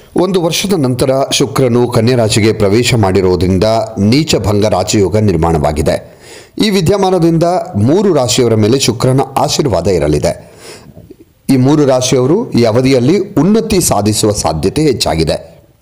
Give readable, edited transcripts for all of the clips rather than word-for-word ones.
ಒಂದು ವರ್ಷದ ನಂತರ ಶುಕ್ರನು ಕನ್ಯಾ ರಾಶಿಗೆ ಪ್ರವೇಶ ಮಾಡಿರುವುದರಿಂದ ನೀಚಭಂಗ ರಾಜಯೋಗ ನಿರ್ಮಾಣವಾಗಿದೆ. ಈ ವಿದ್ಯಮಾನದಿಂದ 3 ರಾಶಿಯವರ ಮೇಲೆ ಶುಕ್ರನ ಆಶೀರ್ವಾದ ಇರಲಿದೆ. ಈ 3 ರಾಶಿಯವರು ಈ ಅವಧಿಯಲ್ಲಿ ಉನ್ನತಿ ಸಾಧಿಸುವ ಸಾಧ್ಯತೆ ಹೆಚ್ಚಾಗಿದೆ.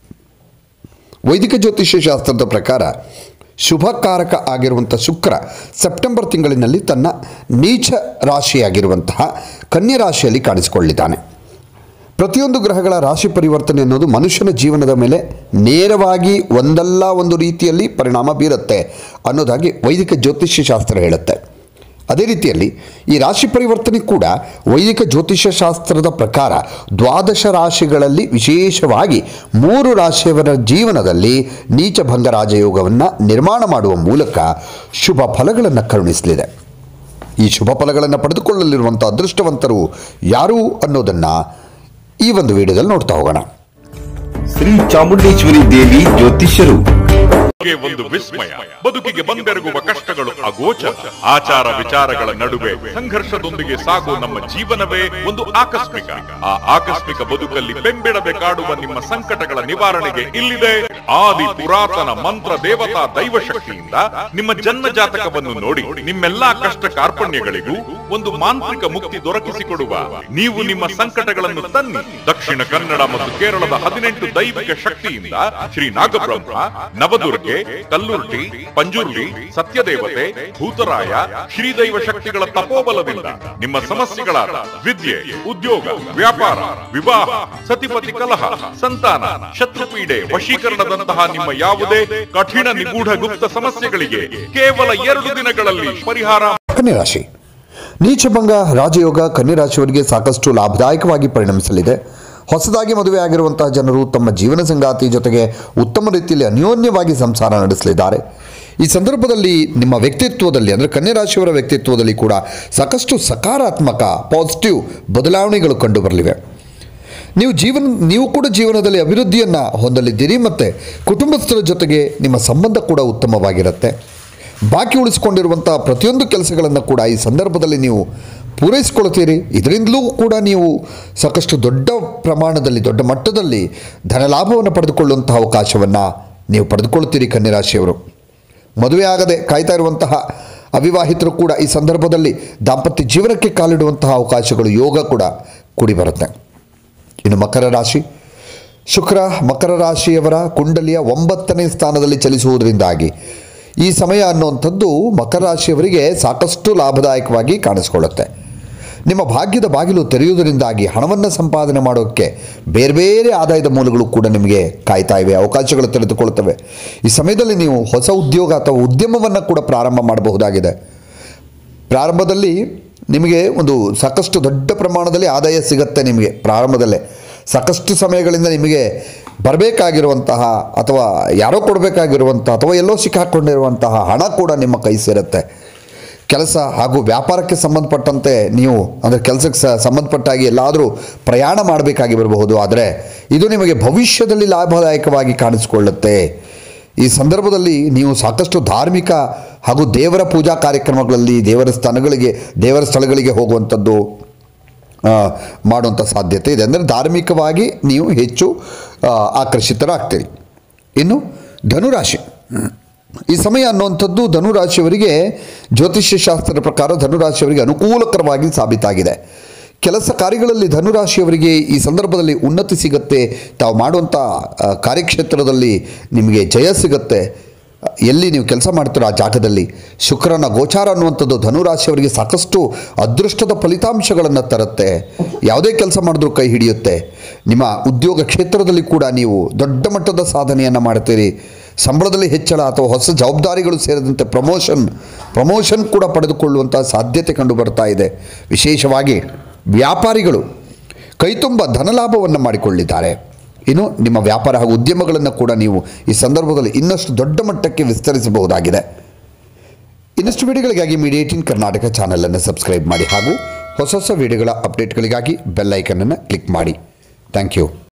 ವೈದಿಕ ಜ್ಯೋತಿಷ್ಯ ಶಾಸ್ತ್ರದ ಪ್ರಕಾರ ಶುಭಕಾರಕ ಆಗಿರುವಂಥ ಶುಕ್ರ ಸೆಪ್ಟೆಂಬರ್ ತಿಂಗಳಿನಲ್ಲಿ ತನ್ನ ನೀಚ ರಾಶಿಯಾಗಿರುವಂತಹ ಕನ್ಯಾ ರಾಶಿಯಲ್ಲಿ ಕಾಣಿಸಿಕೊಳ್ಳಿದ್ದಾನೆ. ಪ್ರತಿಯೊಂದು ಗ್ರಹಗಳ ರಾಶಿ ಪರಿವರ್ತನೆ ಅನ್ನೋದು ಮನುಷ್ಯನ ಜೀವನದ ಮೇಲೆ ನೇರವಾಗಿ ಒಂದಲ್ಲ ಒಂದು ರೀತಿಯಲ್ಲಿ ಪರಿಣಾಮ ಬೀರುತ್ತೆ ಅನ್ನೋದಾಗಿ ವೈದಿಕ ಜ್ಯೋತಿಷ್ಯ ಶಾಸ್ತ್ರ ಹೇಳುತ್ತೆ. ಅದೇ ರೀತಿಯಲ್ಲಿ ಈ ರಾಶಿ ಪರಿವರ್ತನೆ ಕೂಡ ವೈದಿಕ ಜ್ಯೋತಿಷ್ಯ ಶಾಸ್ತ್ರದ ಪ್ರಕಾರ 12 ರಾಶಿಗಳಲ್ಲಿ ವಿಶೇಷವಾಗಿ 3 ರಾಶಿಯವರ ಜೀವನದಲ್ಲಿ ನೀಚಭಂಗ ರಾಜಯೋಗವನ್ನು ನಿರ್ಮಾಣ ಮಾಡುವ ಮೂಲಕ ಶುಭ ಫಲಗಳನ್ನು ಕರುಣಿಸಲಿದೆ. ಈ ಶುಭ ಫಲಗಳನ್ನು ಪಡೆದುಕೊಳ್ಳಲಿರುವಂಥ ಅದೃಷ್ಟವಂತರು ಯಾರು ಅನ್ನೋದನ್ನು ಈ ಒಂದು ವಿಡಿಯೋದಲ್ಲಿ ನೋಡ್ತಾ ಹೋಗೋಣ. ಶ್ರೀ ಚಾಮುಂಡೇಶ್ವರಿ ದೇವಿ ಜ್ಯೋತಿಷ್ಯರು ಒಂದು ವಿಸ್ಮಯ. ಬದುಕಿಗೆ ಬಂದೆರಗುವ ಕಷ್ಟಗಳು ಅಗೋಚರ. ಆಚಾರ ವಿಚಾರಗಳ ನಡುವೆ ಸಂಘರ್ಷದೊಂದಿಗೆ ಸಾಗುವ ನಮ್ಮ ಜೀವನವೇ ಒಂದು ಆಕಸ್ಮಿಕ. ಆ ಆಕಸ್ಮಿಕ ಬದುಕಲ್ಲಿ ಬೆಂಬಿಡದೆ ಕಾಡುವ ನಿಮ್ಮ ಸಂಕಟಗಳ ನಿವಾರಣೆಗೆ ಇಲ್ಲಿದೆ ಆದಿ ಪುರಾತನ ಮಂತ್ರ ದೇವತಾ ದೈವ ಶಕ್ತಿಯಿಂದ ನಿಮ್ಮ ಜನ್ಮ ಜಾತಕವನ್ನು ನೋಡಿ ನಿಮ್ಮೆಲ್ಲಾ ಕಷ್ಟ ಕಾರ್ಪಣ್ಯಗಳಿಗೂ ಒಂದು ಮಾಂತ್ರಿಕ ಮುಕ್ತಿ ದೊರಕಿಸಿಕೊಡುವ ನೀವು ನಿಮ್ಮ ಸಂಕಟಗಳನ್ನು ತನ್ನಿ. ದಕ್ಷಿಣ ಕನ್ನಡ ಮತ್ತು ಕೇರಳದ 18 ದೈವಿಕ ಶಕ್ತಿಯಿಂದ ಶ್ರೀ ನಾಗಬ್ರಹ್ಮ, ನವದುರ್ಗೆ, ಕಲ್ಲುರ್ಟಿ, ಪಂಜುರ್ಲಿ, ಸತ್ಯದೇವತೆ, ಭೂತರಾಯ, ಶ್ರೀದೈವ ಶಕ್ತಿಗಳ ತಪೋಬಲದಿಂದ ನಿಮ್ಮ ಸಮಸ್ಯೆಗಳಾದ ವಿದ್ಯೆ, ಉದ್ಯೋಗ, ವ್ಯಾಪಾರ, ವಿವಾಹ, ಸತಿಪತಿ ಕಲಹ, ಸಂತಾನ, ಶತ್ರುಪೀಡೆ, ವಶೀಕರಣದಂತಹ ನಿಮ್ಮ ಯಾವುದೇ ಕಠಿಣ ನಿಗೂಢ ಗುಪ್ತ ಸಮಸ್ಯೆಗಳಿಗೆ ಕೇವಲ 2 ದಿನಗಳಲ್ಲಿ ಪರಿಹಾರ. ಕನ್ಯಾ ರಾಶಿ ನೀಚಭಂಗ ರಾಜಯೋಗ ಕನ್ಯಾ ರಾಶಿಯವರಿಗೆ ಸಾಕಷ್ಟು ಲಾಭದಾಯಕವಾಗಿ ಪರಿಣಮಿಸಲಿದೆ. ಹೊಸದಾಗಿ ಮದುವೆಯಾಗಿರುವಂತಹ ಜನರು ತಮ್ಮ ಜೀವನ ಸಂಗಾತಿ ಜೊತೆಗೆ ಉತ್ತಮ ರೀತಿಯಲ್ಲಿ ಅನ್ಯೋನ್ಯವಾಗಿ ಸಂಸಾರ ನಡೆಸಲಿದ್ದಾರೆ. ಈ ಸಂದರ್ಭದಲ್ಲಿ ನಿಮ್ಮ ವ್ಯಕ್ತಿತ್ವದಲ್ಲಿ ಅಂದರೆ ಕನ್ಯಾ ರಾಶಿಯವರ ವ್ಯಕ್ತಿತ್ವದಲ್ಲಿ ಕೂಡ ಸಾಕಷ್ಟು ಸಕಾರಾತ್ಮಕ ಪಾಸಿಟಿವ್ ಬದಲಾವಣೆಗಳು ಕಂಡುಬರಲಿವೆ. ನೀವು ಕೂಡ ಜೀವನದಲ್ಲಿ ಅಭಿವೃದ್ಧಿಯನ್ನು ಹೊಂದಲಿದ್ದೀರಿ ಮತ್ತು ಕುಟುಂಬಸ್ಥರ ಜೊತೆಗೆ ನಿಮ್ಮ ಸಂಬಂಧ ಕೂಡ ಉತ್ತಮವಾಗಿರುತ್ತೆ. ಬಾಕಿ ಉಳಿಸಿಕೊಂಡಿರುವಂಥ ಪ್ರತಿಯೊಂದು ಕೆಲಸಗಳನ್ನು ಕೂಡ ಈ ಸಂದರ್ಭದಲ್ಲಿ ನೀವು ಪೂರೈಸಿಕೊಳ್ತೀರಿ. ಇದರಿಂದಲೂ ಕೂಡ ನೀವು ಸಾಕಷ್ಟು ದೊಡ್ಡ ಪ್ರಮಾಣದಲ್ಲಿ ದೊಡ್ಡ ಮಟ್ಟದಲ್ಲಿ ಧನಲಾಭವನ್ನು ಪಡೆದುಕೊಳ್ಳುವಂಥ ಅವಕಾಶವನ್ನು ನೀವು ಪಡೆದುಕೊಳ್ತೀರಿ. ಕನ್ಯಾ ರಾಶಿಯವರು ಮದುವೆ ಆಗದೆ ಕಾಯ್ತಾ ಇರುವಂತಹ ಅವಿವಾಹಿತರು ಕೂಡ ಈ ಸಂದರ್ಭದಲ್ಲಿ ದಾಂಪತ್ಯ ಜೀವನಕ್ಕೆ ಕಾಲಿಡುವಂತಹ ಅವಕಾಶಗಳು ಯೋಗ ಕೂಡ ಕೂಡಿ ಬರುತ್ತೆ. ಇನ್ನು ಮಕರ ರಾಶಿ, ಶುಕ್ರ ಮಕರ ರಾಶಿಯವರ ಕುಂಡಲಿಯ 9ನೇ ಸ್ಥಾನದಲ್ಲಿ ಚಲಿಸುವುದರಿಂದಾಗಿ ಈ ಸಮಯ ಅನ್ನುವಂಥದ್ದು ಮಕರ ರಾಶಿಯವರಿಗೆ ಸಾಕಷ್ಟು ಲಾಭದಾಯಕವಾಗಿ ಕಾಣಿಸ್ಕೊಳ್ಳುತ್ತೆ. ನಿಮ್ಮ ಭಾಗ್ಯದ ಬಾಗಿಲು ತೆರೆಯುವುದರಿಂದಾಗಿ ಹಣವನ್ನು ಸಂಪಾದನೆ ಮಾಡೋಕ್ಕೆ ಬೇರೆ ಬೇರೆ ಆದಾಯದ ಮೂಲಗಳು ಕೂಡ ನಿಮಗೆ ಕಾಯ್ತಾ ಇವೆ, ಅವಕಾಶಗಳು ತೆರೆದುಕೊಳ್ತವೆ. ಈ ಸಮಯದಲ್ಲಿ ನೀವು ಹೊಸ ಉದ್ಯೋಗ ಅಥವಾ ಉದ್ಯಮವನ್ನು ಕೂಡ ಪ್ರಾರಂಭ ಮಾಡಬಹುದಾಗಿದೆ. ಪ್ರಾರಂಭದಲ್ಲಿ ನಿಮಗೆ ಒಂದು ಸಾಕಷ್ಟು ದೊಡ್ಡ ಪ್ರಮಾಣದಲ್ಲಿ ಆದಾಯ ಸಿಗುತ್ತೆ. ನಿಮಗೆ ಪ್ರಾರಂಭದಲ್ಲೇ ಸಾಕಷ್ಟು ಸಮಯಗಳಿಂದ ನಿಮಗೆ ಬರಬೇಕಾಗಿರುವಂತಹ ಅಥವಾ ಯಾರೋ ಕೊಡಬೇಕಾಗಿರುವಂಥ ಅಥವಾ ಎಲ್ಲೋ ಸಿಕ್ಕಾಕೊಂಡಿರುವಂತಹ ಹಣ ಕೂಡ ನಿಮ್ಮ ಕೈ ಸೇರುತ್ತೆ. ಕೆಲಸ ಹಾಗೂ ವ್ಯಾಪಾರಕ್ಕೆ ಸಂಬಂಧಪಟ್ಟಂತೆ ನೀವು ಅಂದರೆ ಕೆಲಸಕ್ಕೆ ಸಂಬಂಧಪಟ್ಟಾಗಿ ಎಲ್ಲಾದರೂ ಪ್ರಯಾಣ ಮಾಡಬೇಕಾಗಿ ಬರಬಹುದು. ಆದರೆ ಇದು ನಿಮಗೆ ಭವಿಷ್ಯದಲ್ಲಿ ಲಾಭದಾಯಕವಾಗಿ ಕಾಣಿಸಿಕೊಳ್ಳುತ್ತೆ. ಈ ಸಂದರ್ಭದಲ್ಲಿ ನೀವು ಸಾಕಷ್ಟು ಧಾರ್ಮಿಕ ಹಾಗೂ ದೇವರ ಪೂಜಾ ಕಾರ್ಯಕ್ರಮಗಳಲ್ಲಿ ದೇವರ ಸ್ಥಳಗಳಿಗೆ ಹೋಗುವಂಥದ್ದು ಮಾಡುವಂಥ ಸಾಧ್ಯತೆ ಇದೆ. ಅಂದರೆ ಧಾರ್ಮಿಕವಾಗಿ ನೀವು ಹೆಚ್ಚು ಆಕರ್ಷಿತರಾಗ್ತೀರಿ. ಇನ್ನು ಧನುರಾಶಿ, ಈ ಸಮಯ ಅನ್ನುವಂಥದ್ದು ಧನುರಾಶಿಯವರಿಗೆ ಜ್ಯೋತಿಷ್ಯ ಶಾಸ್ತ್ರದ ಪ್ರಕಾರ ಧನುರಾಶಿಯವರಿಗೆ ಅನುಕೂಲಕರವಾಗಿ ಸಾಬೀತಾಗಿದೆ. ಕೆಲಸ ಕಾರ್ಯಗಳಲ್ಲಿ ಧನುರಾಶಿಯವರಿಗೆ ಈ ಸಂದರ್ಭದಲ್ಲಿ ಉನ್ನತಿ ಸಿಗುತ್ತೆ. ತಾವು ಮಾಡುವಂಥ ಕಾರ್ಯಕ್ಷೇತ್ರದಲ್ಲಿ ನಿಮಗೆ ಜಯ ಸಿಗುತ್ತೆ. ಎಲ್ಲಿ ನೀವು ಕೆಲಸ ಮಾಡ್ತೀರೋ ಆ ಜಾಗದಲ್ಲಿ ಶುಕ್ರನ ಗೋಚಾರ ಅನ್ನುವಂಥದ್ದು ಧನುರಾಶಿಯವರಿಗೆ ಸಾಕಷ್ಟು ಅದೃಷ್ಟದ ಫಲಿತಾಂಶಗಳನ್ನು ತರುತ್ತೆ. ಯಾವುದೇ ಕೆಲಸ ಮಾಡಿದ್ರೂ ಕೈ ಹಿಡಿಯುತ್ತೆ. ನಿಮ್ಮ ಉದ್ಯೋಗ ಕ್ಷೇತ್ರದಲ್ಲಿ ಕೂಡ ನೀವು ದೊಡ್ಡ ಮಟ್ಟದ ಸಾಧನೆಯನ್ನು ಮಾಡ್ತೀರಿ. ಸಂಬಳದಲ್ಲಿ ಹೆಚ್ಚಳ ಅಥವಾ ಹೊಸ ಜವಾಬ್ದಾರಿಗಳು ಸೇರಿದಂತೆ ಪ್ರಮೋಷನ್ ಕೂಡ ಪಡೆದುಕೊಳ್ಳುವಂಥ ಸಾಧ್ಯತೆ ಕಂಡು ಬರ್ತಾ ಇದೆ. ವಿಶೇಷವಾಗಿ ವ್ಯಾಪಾರಿಗಳು ಕೈತುಂಬ ಧನಲಾಭವನ್ನು ಮಾಡಿಕೊಳ್ಳಿದ್ದಾರೆ. ಇನ್ನು ನಿಮ್ಮ ವ್ಯಾಪಾರ ಹಾಗೂ ಉದ್ಯಮಗಳನ್ನು ಕೂಡ ನೀವು ಈ ಸಂದರ್ಭದಲ್ಲಿ ಇನ್ನಷ್ಟು ದೊಡ್ಡ ಮಟ್ಟಕ್ಕೆ ವಿಸ್ತರಿಸಬಹುದಾಗಿದೆ. ಇನ್ನಷ್ಟು ವಿಡಿಯೋಗಳಿಗಾಗಿ ಮೀಡಿಯಾ 18 ಕರ್ನಾಟಕ ಚಾನಲನ್ನು ಸಬ್ಸ್ಕ್ರೈಬ್ ಮಾಡಿ ಹಾಗೂ ಹೊಸ ವಿಡಿಯೋಗಳ ಅಪ್ಡೇಟ್ಗಳಿಗಾಗಿ ಬೆಲ್ ಐಕನನ್ನು ಕ್ಲಿಕ್ ಮಾಡಿ. Thank you.